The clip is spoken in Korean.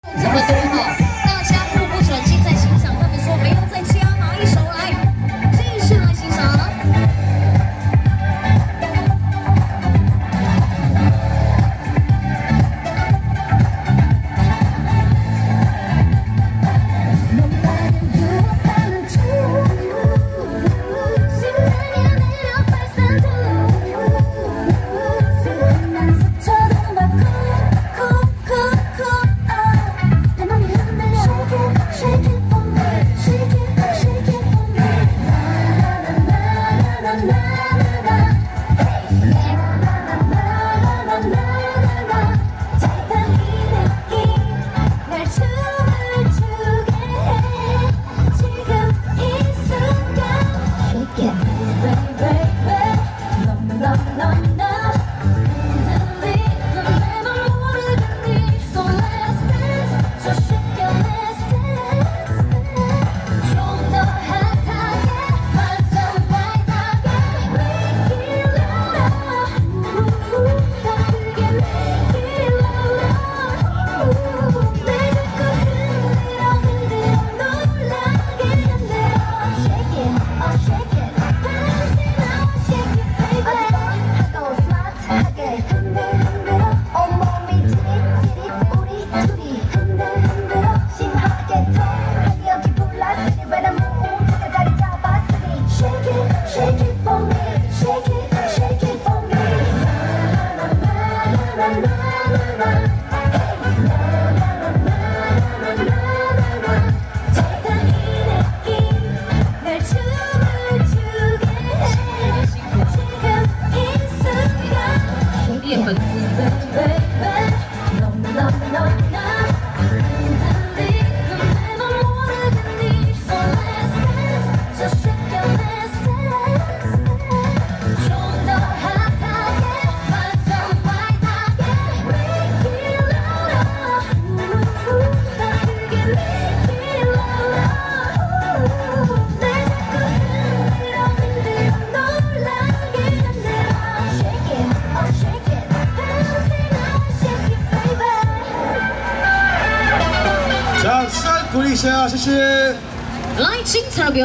这么多哈，大家目不转睛在欣赏，他们说没有再加哪一首来，继续来欣赏。 掌声鼓励一下，谢谢。 来，精彩的表演。